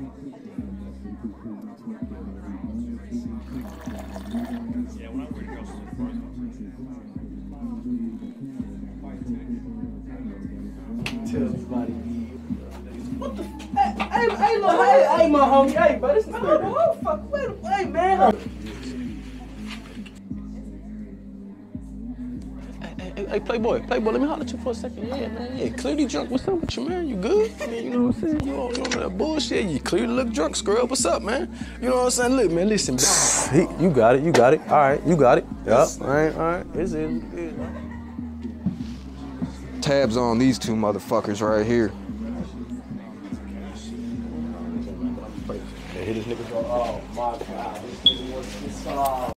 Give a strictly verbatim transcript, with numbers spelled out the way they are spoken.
Yeah, when I were to go to the first one. Tell everybody. What the? Hey, hey, hey, look, hey, hey, my homie, hey, bro, this is no, no, fuck, wait, wait, man. Hey, hey, hey, Playboy, Playboy, let me holler at you for a second. Yeah, man, yeah, clearly drunk. What's up with you, man? You good? I mean, you know what I'm saying? You don't, you don't know that bullshit. You clearly look drunk, scrub. What's up, man? You know what I'm saying? Look, man, listen. He, you got it, you got it. All right, you got it. Yup, all right, all right. It's it. Tabs on these two motherfuckers right here. Hit this nigga go, oh my God, this nigga wants to solve.